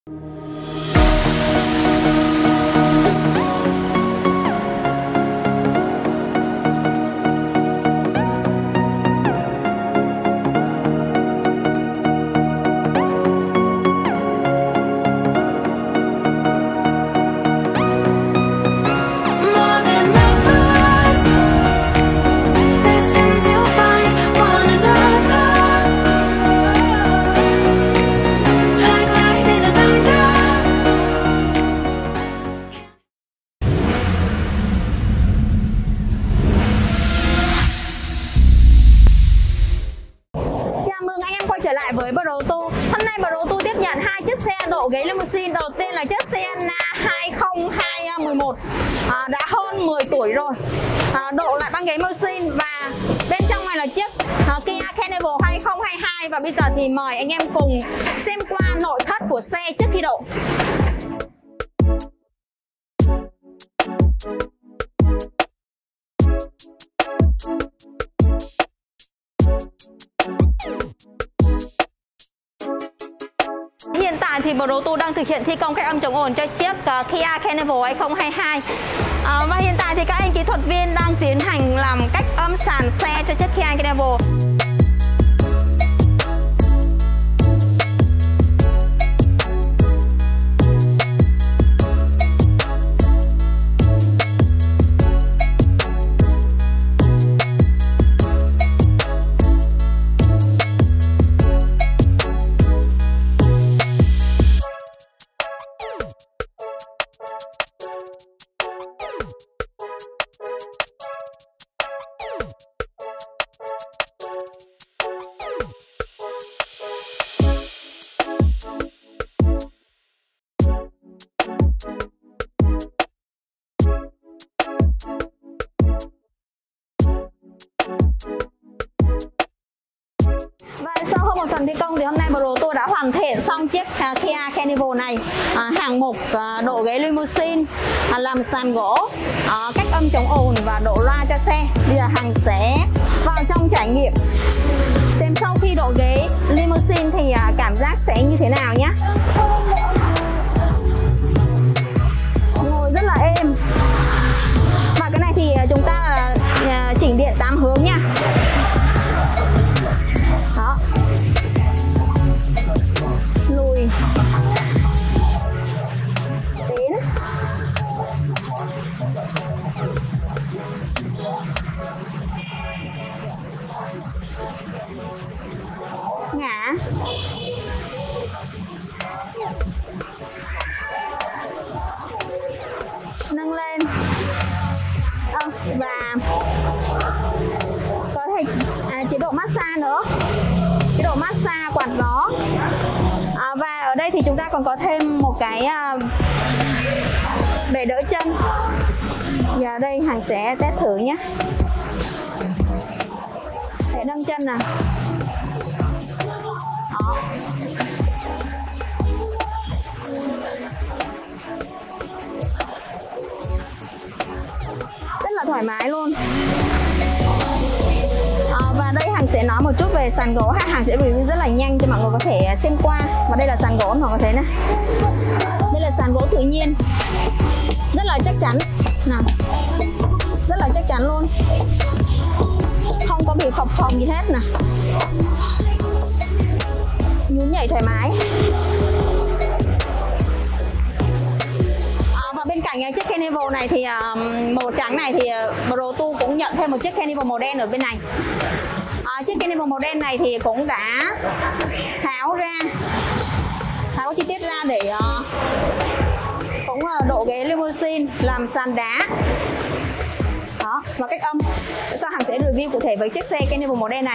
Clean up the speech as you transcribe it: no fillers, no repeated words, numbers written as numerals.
Trở lại với Proto. Hôm nay Proto tiếp nhận hai chiếc xe độ ghế limousine. Đầu tiên là chiếc xe Na 2011, đã hơn 10 tuổi rồi, độ lại băng ghế limousine, và bên trong này là chiếc Kia Carnival 2022. Và bây giờ thì mời anh em cùng xem qua nội thất của xe trước khi độ. Hiện tại thì Proto đang thực hiện thi công cách âm chống ồn cho chiếc Kia Carnival 2022. Và hiện tại thì các anh kỹ thuật viên đang tiến hành làm cách âm sàn xe cho chiếc Kia Carnival. Và sau hơn một tuần thi công thì hôm nay Proto đã hoàn thiện xong chiếc Kia Carnival này. Hạng mục độ ghế limousine, làm sàn gỗ, cách âm chống ồn và độ loa cho xe. Bây giờ Hằng sẽ vào trong trải nghiệm xem sau khi độ ghế limousine thì cảm giác sẽ như thế nào nhé. Ngồi rất là êm. Và cái này thì chúng ta chỉnh điện 8 hướng nha. Đó. Lùi. Tiến. Ngã. Nâng lên. Và có thể chế độ massage nữa, chế độ massage quạt gió. Và ở đây thì chúng ta còn có thêm một cái bể đỡ chân. Giờ đây Hằng sẽ test thử nhé. Để nâng chân nào. Đó. Rất là thoải mái luôn. Và đây Hằng sẽ nói một chút về sàn gỗ. Hằng sẽ review rất là nhanh cho mọi người có thể xem qua. Và đây là sàn gỗ, mọi người thấy này. Đây là sàn gỗ tự nhiên, rất là chắc chắn nào, rất là chắc chắn luôn, không có bị phập phồng gì hết nè, nhún nhảy thoải mái. Và bên cạnh chiếc Carnival này thì màu trắng này thì Proto cũng nhận thêm một chiếc Carnival màu đen ở bên này. Chiếc Carnival màu đen này thì cũng đã tháo chi tiết ra để cũng độ ghế limousine, làm sàn đá. Đó, và cách âm. Sau Hằng sẽ review cụ thể với chiếc xe Carnival màu đen này.